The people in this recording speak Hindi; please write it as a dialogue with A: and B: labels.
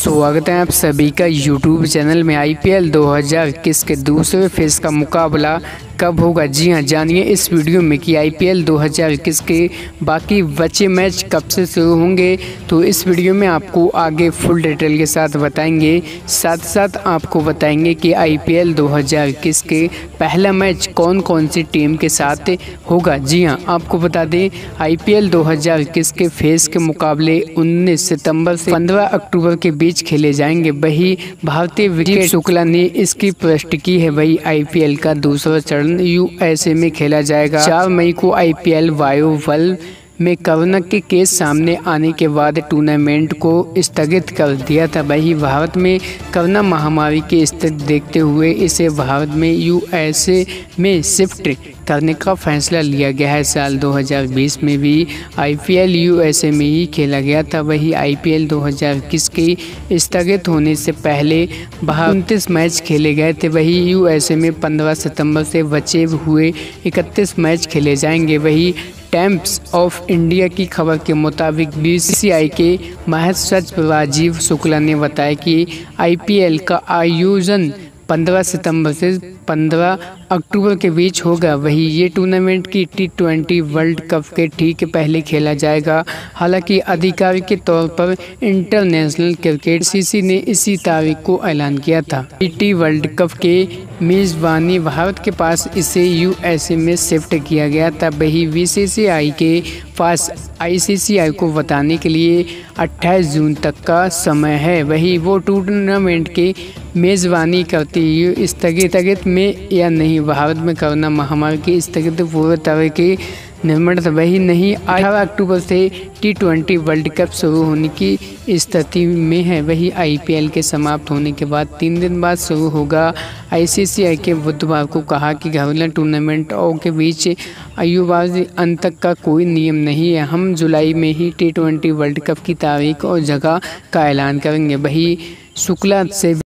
A: स्वागत है आप सभी का यूट्यूब चैनल में। आईपीएल 2021 के दूसरे फेज का मुकाबला कब होगा? जी हां, जानिए इस वीडियो में कि आईपीएल 2021 के बाकी बचे मैच कब से शुरू होंगे। तो इस वीडियो में आपको आगे फुल डिटेल के साथ बताएंगे, साथ साथ आपको बताएंगे कि आईपीएल 2021 के पहला मैच कौन कौन सी टीम के साथ होगा। जी हां, आपको बता दें आईपीएल 2021 के फेज के मुकाबले 19 सितंबर से 15 अक्टूबर के बीच खेले जाएंगे। वही भारतीय विकेट शुक्ला ने इसकी पुष्टि की है। वही आईपीएल का दूसरा चरण यूएसए में खेला जाएगा। 4 मई को आईपीएल वायुवल में कोरोना के केस सामने आने के बाद टूर्नामेंट को स्थगित कर दिया था। वही भारत में कोरोना महामारी की स्थिति देखते हुए इसे भारत में यूएसए में शिफ्ट करने का फैसला लिया गया है। साल 2020 में भी आईपीएल यूएसए में ही खेला गया था। वही आईपीएल 2021 के स्थगित होने से पहले 29 मैच खेले गए थे। वही यूएसए में 15 सितंबर से बचे हुए 31 मैच खेले जाएंगे। वही टाइम्स ऑफ इंडिया की खबर के मुताबिक बीसीसीआई के महासचिव राजीव शुक्ला ने बताया कि आईपीएल का आयोजन 15 सितंबर से 15 अक्टूबर के बीच होगा। वही ये टूर्नामेंट की T20 वर्ल्ड कप के ठीक पहले खेला जाएगा। हालांकि आधिकारिक के तौर पर इंटरनेशनल क्रिकेट सीसी ने इसी तारीख को ऐलान किया था। T20 वर्ल्ड कप के मेजबानी भारत के पास इसे यूएसए में शिफ्ट किया गया था। वही बीसीसीआई के पास आईसीसीआई को बताने के लिए 28 जून तक का समय है। वही वो टूर्नामेंट के मेजबानी करती हुई स्थगित में या नहीं। भारत में कोरोना महामारी की स्थगित पूरे तरह के निर्माण वही नहीं 18 अक्टूबर से T20 वर्ल्ड कप शुरू होने की स्थिति में है। वही आईपीएल के समाप्त होने के बाद 3 दिन बाद शुरू होगा। आईसीसीआई के बुधवार को कहा कि घरेलू टूर्नामेंटों के बीच आयुबाजी अंत तक का कोई नियम नहीं है। हम जुलाई में ही T20 वर्ल्ड कप की तारीख और जगह का ऐलान करेंगे। वही शुक्ला से